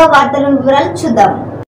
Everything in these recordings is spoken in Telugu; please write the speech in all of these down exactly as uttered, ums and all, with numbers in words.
వార్తల వివరాలు చూద్దాం.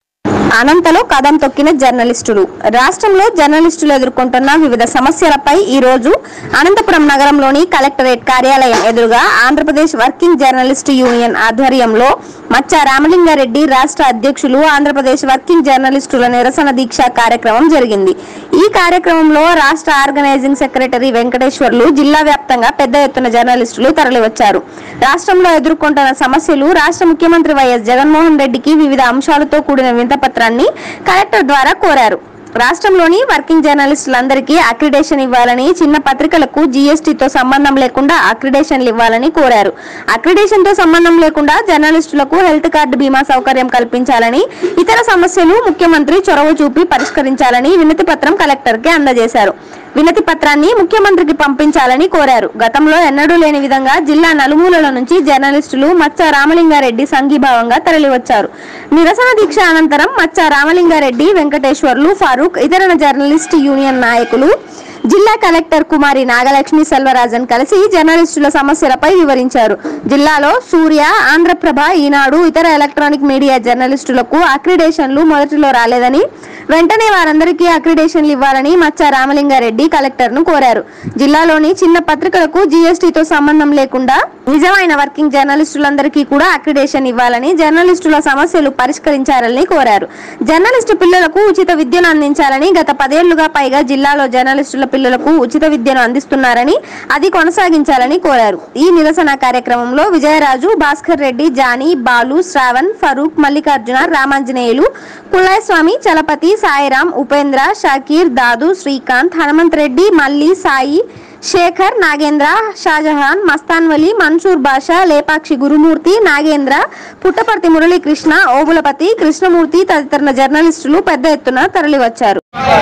అనంతలో కదం తొక్కిన జర్నలిస్టులు. రాష్ట్రంలో జర్నలిస్టులు ఎదుర్కొంటున్న వివిధ సమస్యలపై ఈ రోజు అనంతపురం నగరంలోని కలెక్టరేట్ కార్యాలయం ఎదురుగా ఆంధ్రప్రదేశ్ వర్కింగ్ జర్నలిస్టు యూనియన్ ఆధ్వర్యంలో మచ్చా రామలింగారెడ్డి రాష్ట్ర అధ్యక్షులు ఆంధ్రప్రదేశ్ వర్కింగ్ జర్నలిస్టుల నిరసన దీక్ష కార్యక్రమం జరిగింది. ఈ కార్యక్రమంలో రాష్ట్ర ఆర్గనైజింగ్ సెక్రటరీ వెంకటేశ్వర్లు, జిల్లా వ్యాప్తంగా పెద్ద ఎత్తున జర్నలిస్టులు తరలివచ్చారు. రాష్ట్రంలో ఎదుర్కొంటున్న సమస్యలు, రాష్ట్ర ముఖ్యమంత్రి వైఎస్ జగన్మోహన్ రెడ్డికి వివిధ అంశాలతో కూడిన వింతపత్రాన్ని కలెక్టర్ ద్వారా కోరారు. రాష్ట్రంలోని వర్కింగ్ జర్నలిస్టులందరికీ అక్రిడేషన్ ఇవ్వాలని, చిన్న పత్రికలకు జీఎస్టీతో సంబంధం లేకుండా అక్రిడేషన్లు ఇవ్వాలని కోరారు. అక్రిడేషన్ తో సంబంధం లేకుండా జర్నలిస్టులకు హెల్త్ కార్డు బీమా సౌకర్యం కల్పించాలని, ఇతర సమస్యలు ముఖ్యమంత్రి చొరవ చూపి పరిష్కరించాలని వినతి పత్రం కలెక్టర్ కి అందజేశారు. వినతి పత్రాన్ని ముఖ్యమంత్రికి పంపించాలని కోరారు. గతంలో ఎన్నడూ లేని విధంగా జిల్లా నలుమూలల నుంచి జర్నలిస్టులు మచ్చా రామలింగారెడ్డి సంఘీభావంగా తరలివచ్చారు. నిరసన దీక్ష అనంతరం మచ్చా రామలింగారెడ్డి, వెంకటేశ్వర్లు, ఫారూక్, ఇతర జర్నలిస్ట్ యూనియన్ నాయకులు జిల్లా కలెక్టర్ కుమారి నాగలక్ష్మి సెల్వరాజన్ కలిసి జర్నలిస్టుల సమస్యలపై వివరించారు. జిల్లాలో సూర్య, ఆంధ్రప్రభ, ఈనాడు, ఇతర ఎలక్ట్రానిక్ మీడియా జర్నలిస్టులకు అక్రిడేషన్లు మొదటిలో రాలేదని, వెంటనే వారందరికీ అక్రిడేషన్లు ఇవ్వాలని మచ్చా రామలింగారెడ్డి కలెక్టర్ ను కోరారు. జిల్లాలోని చిన్న పత్రికలకు జీఎస్టీతో సంబంధం లేకుండా నిజమైన వర్కింగ్ జర్నలిస్టులందరికీ కూడా అక్రిడేషన్ ఇవ్వాలని, జర్నలిస్టుల సమస్యలు పరిష్కరించాలని కోరారు. జర్నలిస్టు పిల్లలకు ఉచిత విద్యను అందించాలని, గత పదేళ్లుగా పైగా జిల్లాలో జర్నలిస్టుల పిల్లలకు ఉచిత విద్యను అందిస్తున్నారని, అది కొనసాగించాలని కోరారు. ఈ నిరసన కార్యక్రమంలో విజయరాజు, భాస్కర్ రెడ్డి, జానీ, బాలు, శ్రావణ్, ఫరూక్, మల్లికార్జున, రామాంజనేయులు, కుల్లాయస్వామి, చలపతి, సాయిరాం, ఉపేంద్ర, షకీర్, దాదు, శ్రీకాంత్, హనుమంత్ రెడ్డి, మల్లి, సాయి, శేఖర్, నాగేంద్ర, షాజహాన్, మస్తాన్ వలి, మన్సూర్ బాషా, లేపాక్షి గురుమూర్తి, నాగేంద్ర, పుట్టపర్తి మురళీకృష్ణ, ఓబులపతి, కృష్ణమూర్తి తదితర జర్నలిస్టులు పెద్ద ఎత్తున తరలివచ్చారు.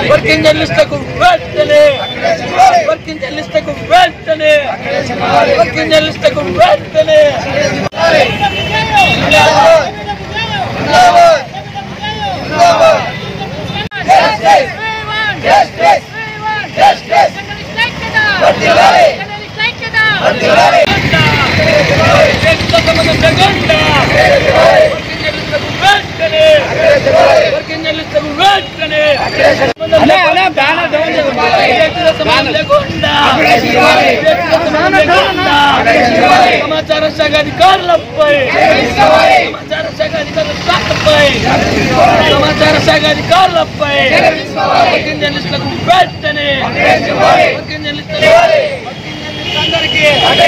సమాచార శాఖ అధికారులపై సమాచార శాఖ అధికారులపై సమాచార శాఖ అధికారులపై వర్కింగ్ జర్నలిస్టులకు వెంటనే వర్కింగ్ జర్నలిస్టులు అందరికీ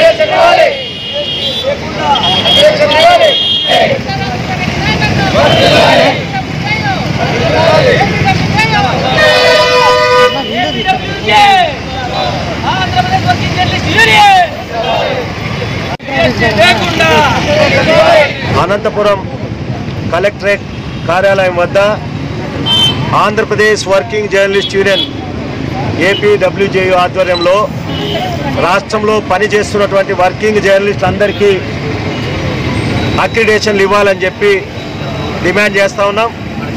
Andhra Pradesh working journalist union Anantapuram collectorate కార్యాలయం వద్ద Andhra Pradesh working journalist union APWJU ఆధ్వర్యంలో రాష్ట్రంలో పనిచేస్తున్నటువంటి వర్కింగ్ జర్నలిస్ట్ అందరికీ అక్రిడేషన్లు ఇవ్వాలని చెప్పి డిమాండ్ చేస్తూ ఉన్నాం.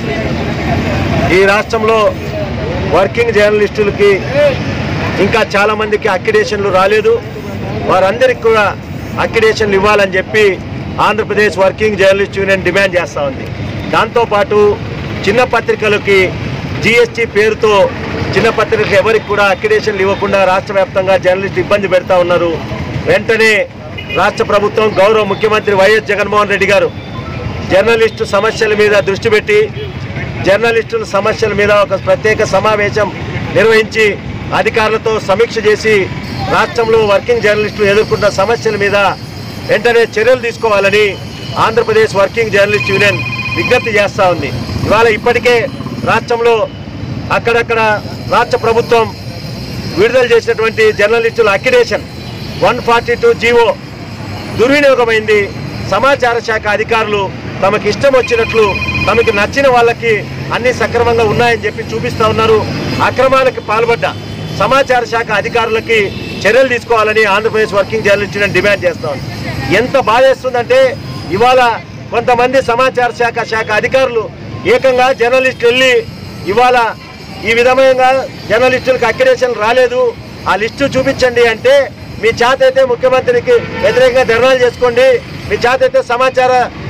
ఈ రాష్ట్రంలో వర్కింగ్ జర్నలిస్టులకి ఇంకా చాలామందికి అక్రిడేషన్లు రాలేదు. వారందరికీ కూడా అక్రిడేషన్లు ఇవ్వాలని చెప్పి Andhra Pradesh working journalist union demand చేస్తూ ఉంది. దాంతోపాటు చిన్న పత్రికలకి జిఎస్టీ పేరుతో చిన్న పత్రికలకు ఎవరికి కూడా అక్రిడేషన్లు ఇవ్వకుండా రాష్ట్ర వ్యాప్తంగా జర్నలిస్టులు ఇబ్బంది పెడతా ఉన్నారు. వెంటనే రాష్ట్ర ప్రభుత్వం, గౌరవ ముఖ్యమంత్రి వైఎస్ జగన్మోహన్ రెడ్డి గారు జర్నలిస్టు సమస్యల మీద దృష్టి పెట్టి జర్నలిస్టుల సమస్యల మీద ఒక ప్రత్యేక సమావేశం నిర్వహించి అధికారులతో సమీక్ష చేసి రాష్ట్రంలో వర్కింగ్ జర్నలిస్టులు ఎదుర్కొంటున్న సమస్యల మీద వెంటనే చర్యలు తీసుకోవాలని ఆంధ్రప్రదేశ్ వర్కింగ్ జర్నలిస్ట్ యూనియన్ విజ్ఞప్తి చేస్తూ ఉంది. ఇవాళ ఇప్పటికే రాష్ట్రంలో అక్కడక్కడ రాష్ట్ర ప్రభుత్వం విడుదల చేసినటువంటి జర్నలిస్టుల accreditation one forty two GO దుర్వినియోగమైంది. సమాచార శాఖ అధికారులు తమకు ఇష్టం వచ్చినట్లు తమకు నచ్చిన వాళ్ళకి అన్ని సక్రమంగా ఉన్నాయని చెప్పి చూపిస్తూ ఉన్నారు. అక్రమాలకు పాల్పడ్డ సమాచార శాఖ అధికారులకి చర్యలు తీసుకోవాలని Andhra Pradesh working journalist union demand చేస్తూ ఉంది. ఎంత బాధేస్తుందంటే ఇవాళ కొంతమంది సమాచార శాఖ శాఖ అధికారులు ఏకంగా జర్నలిస్టులు వెళ్ళి ఇవాళ ఈ విధంగా జర్నలిస్టులకు అక్రిడేషన్ రాలేదు, ఆ లిస్టు చూపించండి అంటే మీ చేత అయితే ముఖ్యమంత్రికి వ్యతిరేకంగా ధర్నాలు చేసుకోండి, మీ చేత అయితే సమాచార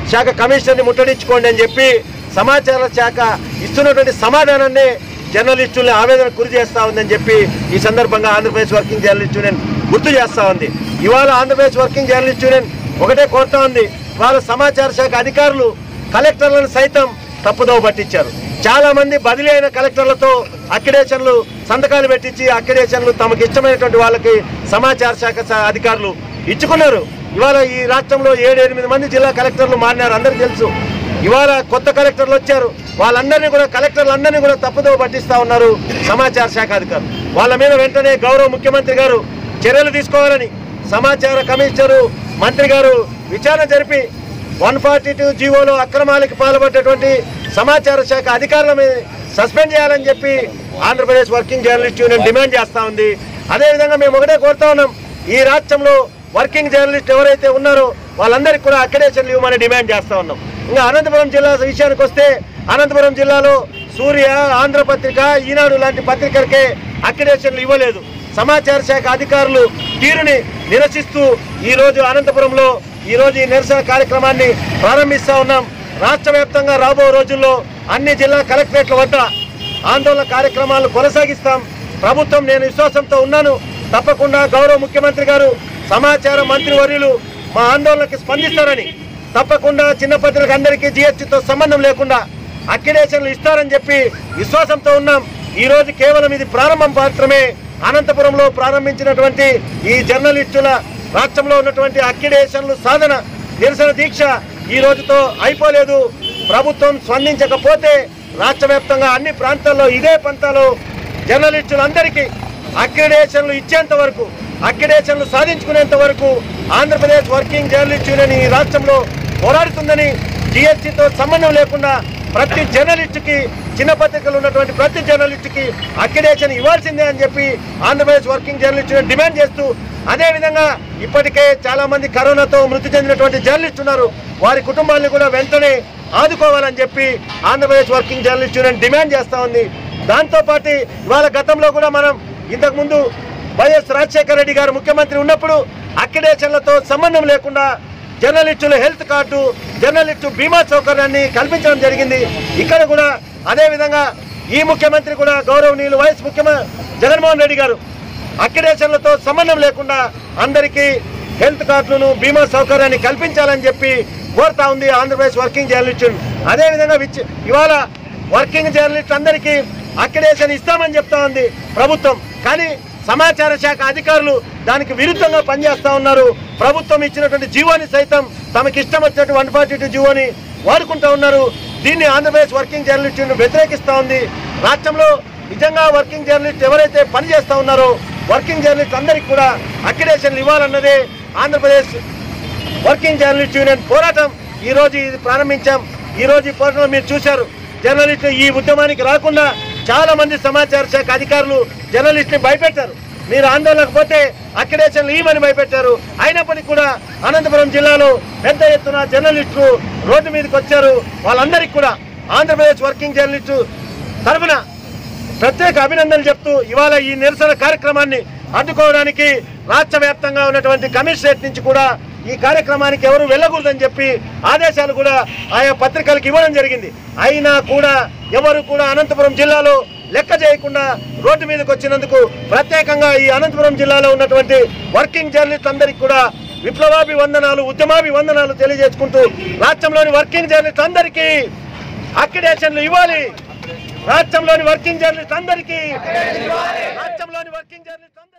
శాఖ కమిషనర్ని ముట్టడించుకోండి అని చెప్పి సమాచార శాఖ ఇస్తున్నటువంటి సమాధానాన్ని జర్నలిస్టుల్ని ఆవేదన గురి చేస్తూ ఉందని చెప్పి ఈ సందర్భంగా ఆంధ్రప్రదేశ్ వర్కింగ్ జర్నలిస్ట్ యూనియన్ గుర్తు చేస్తూ ఉంది. ఇవాళ ఆంధ్రప్రదేశ్ వర్కింగ్ జర్నలిస్ట్ యూనియన్ ఒకటే కోరుతా ఉంది, వాళ్ళ సమాచార శాఖ అధికారులు కలెక్టర్లను సైతం తప్పుదోవ పట్టించారు. చాలా మంది బదిలీ అయిన కలెక్టర్లతో అక్రిడేషన్లు సంతకాలు పెట్టించి అక్రిడేషన్లు తమకు ఇష్టమైనటువంటి వాళ్ళకి సమాచార శాఖ అధికారులు ఇచ్చుకున్నారు. ఇవాళ ఈ రాష్ట్రంలో ఏడు ఎనిమిది మంది జిల్లా కలెక్టర్లు మారినారు, అందరికీ తెలుసు. ఇవాళ కొత్త కలెక్టర్లు వచ్చారు, వాళ్ళందరినీ కూడా కలెక్టర్లు అందరినీ కూడా తప్పుదోవ పట్టిస్తూ ఉన్నారు సమాచార శాఖ అధికారులు. వాళ్ళ మీద వెంటనే గౌరవ ముఖ్యమంత్రి గారు చర్యలు తీసుకోవాలని సమాచార కమిషనరు మంత్రి గారు విచారణ జరిపి వన్ ఫార్టీ టూ జీవోలో అక్రమాలకు పాల్పడ్డటువంటి సమాచార శాఖ అధికారుల మీద సస్పెండ్ చేయాలని చెప్పి Andhra Pradesh working journalist union demand చేస్తూ ఉంది. అదేవిధంగా మేము ఒకటే కోరుతా ఉన్నాం, ఈ రాష్ట్రంలో వర్కింగ్ జర్నలిస్ట్ ఎవరైతే ఉన్నారో వాళ్ళందరికీ కూడా అక్రిడేషన్లు ఇవ్వమని డిమాండ్ చేస్తూ ఉన్నాం. ఇంకా అనంతపురం జిల్లా విషయానికి వస్తే అనంతపురం జిల్లాలో సూర్య, ఆంధ్రపత్రిక, ఈనాడు లాంటి పత్రికలకే అక్రిడేషన్లు ఇవ్వలేదు. సమాచార శాఖ అధికారులు తీరుని నిరసిస్తూ ఈరోజు అనంతపురంలో ఈరోజు ఈ నిరసన కార్యక్రమాన్ని ప్రారంభిస్తూ ఉన్నాం. రాష్ట్ర వ్యాప్తంగా రాబో రోజుల్లో అన్ని జిల్లా కలెక్టరేట్ల వద్ద ఆందోళన కార్యక్రమాలు కొనసాగిస్తాం. ప్రభుత్వం నేను విశ్వాసంతో ఉన్నాను, తప్పకుండా గౌరవ ముఖ్యమంత్రి గారు సమాచార మంత్రివర్యులు మా ఆందోళనకి స్పందిస్తారని, తప్పకుండా చిన్న పత్రికలకు అందరికీ జిఎస్టీతో సంబంధం లేకుండా అక్రిడేషన్లు ఇస్తారని చెప్పి విశ్వాసంతో ఉన్నాం. ఈరోజు కేవలం ఇది ప్రారంభం మాత్రమే. అనంతపురంలో ప్రారంభించినటువంటి ఈ జర్నలిస్టుల రాష్ట్రంలో ఉన్నటువంటి అక్రిడేషన్లు సాధన నిరసన దీక్ష ఈ రోజుతో అయిపోలేదు. ప్రభుత్వం స్పందించకపోతే రాష్ట్ర వ్యాప్తంగా అన్ని ప్రాంతాల్లో ఇదే పంతాలో జర్నలిస్టులందరికీ అక్రిడేషన్లు ఇచ్చేంత వరకు, అక్రిడేషన్లు సాధించుకునేంత వరకు ఆంధ్రప్రదేశ్ వర్కింగ్ జర్నలిస్ట్ యూనియన్ ఈ రాష్ట్రంలో పోరాడుతుందని, జిఎస్టీతో సంబంధం లేకుండా ప్రతి జర్నలిస్టుకి, చిన్న పత్రికలు ఉన్నటువంటి ప్రతి జర్నలిస్టుకి అక్రిడేషన్ ఇవ్వాల్సిందే అని చెప్పి Andhra Pradesh working journalist union demand చేస్తూ, అదేవిధంగా ఇప్పటికే చాలా మంది కరోనాతో మృతి చెందినటువంటి జర్నలిస్టు ఉన్నారు, వారి కుటుంబాలను కూడా వెంటనే ఆదుకోవాలని చెప్పి Andhra Pradesh working journalist union demand చేస్తూ ఉంది. దాంతోపాటు ఇవాళ గతంలో కూడా మనం ఇంతకుముందు వైఎస్ రాజశేఖర రెడ్డి గారు ముఖ్యమంత్రి ఉన్నప్పుడు అక్రిడేషన్లతో సంబంధం లేకుండా జర్నలిస్టుల హెల్త్ కార్డు, జర్నలిస్టు బీమా సౌకర్యాన్ని కల్పించడం జరిగింది. ఇక్కడ కూడా అదేవిధంగా ఈ ముఖ్యమంత్రి కూడా గౌరవనీయులు వైఎస్ ముఖ్యమంత్రి జగన్మోహన్ రెడ్డి గారు అక్రిడేషన్లతో సంబంధం లేకుండా అందరికీ హెల్త్ కార్డులను, బీమా సౌకర్యాన్ని కల్పించాలని చెప్పి కోరుతా ఉంది ఆంధ్రప్రదేశ్ వర్కింగ్ జర్నలిస్ట్. అదేవిధంగా ఇవాళ వర్కింగ్ జర్నలిస్ట్ అందరికీ అక్రిడేషన్ ఇస్తామని చెప్తా ఉంది ప్రభుత్వం, కానీ సమాచార శాఖ అధికారులు దానికి విరుద్ధంగా పనిచేస్తూ ఉన్నారు. ప్రభుత్వం ఇచ్చినటువంటి జీవోని సైతం తమకి ఇష్టం వచ్చినట్టు వన్ ఫార్టీ టూ జీవోని వాడుకుంటూ ఉన్నారు. దీన్ని ఆంధ్రప్రదేశ్ వర్కింగ్ జర్నలిస్ట్ వ్యతిరేకిస్తూ ఉంది. రాష్ట్రంలో నిజంగా వర్కింగ్ జర్నలిస్ట్ ఎవరైతే పనిచేస్తూ ఉన్నారో వర్కింగ్ జర్నలిస్ట్ అందరికీ కూడా అక్రిడేషన్లు ఇవ్వాలన్నదే ఆంధ్రప్రదేశ్ వర్కింగ్ జర్నలిస్ట్ యూనియన్ పోరాటం. ఈరోజు ఇది ప్రారంభించాం. ఈరోజు ఈ పోరాటంలో మీరు చూశారు, జర్నలిస్టులు ఈ ఉద్యమానికి రాకుండా చాలా మంది సమాచార శాఖ అధికారులు జర్నలిస్ట్ని భయపెట్టారు. మీరు ఆందోళనకు పోతే అక్రిడేషన్లు ఇవ్వమని భయపెట్టారు. అయినప్పటికీ కూడా అనంతపురం జిల్లాలో పెద్ద ఎత్తున జర్నలిస్టులు రోడ్డు మీదకి వచ్చారు. వాళ్ళందరికీ కూడా ఆంధ్రప్రదేశ్ వర్కింగ్ జర్నలిస్టు తరఫున ప్రత్యేక అభినందనలు చెప్తూ ఇవాళ ఈ నిరసన కార్యక్రమాన్ని అడ్డుకోవడానికి రాష్ట్ర వ్యాప్తంగా ఉన్నటువంటి కమిషనరేట్ నుంచి కూడా ఈ కార్యక్రమానికి ఎవరు వెళ్ళకూడదని చెప్పి ఆదేశాలు కూడా ఆయా పత్రికలకు ఇవ్వడం జరిగింది. అయినా కూడా ఎవరు కూడా అనంతపురం జిల్లాలో లెక్క చేయకుండా రోడ్డు మీదకి వచ్చినందుకు ప్రత్యేకంగా ఈ అనంతపురం జిల్లాలో ఉన్నటువంటి వర్కింగ్ జర్నలిస్ట్ అందరికీ కూడా విప్లవాభివందనాలు, ఉద్యమాభివందనాలు తెలియజేసుకుంటూ రాష్ట్రంలోని వర్కింగ్ జర్నలిస్ట్ అందరికీ అక్రిడేషన్లు ఇవ్వాలి. రాష్ట్రంలోని వర్కింగ్ జర్నలిస్ట్ అందరికీ రాష్ట్రంలోని వర్కింగ్ జర్నలిస్ట్ అందరికీ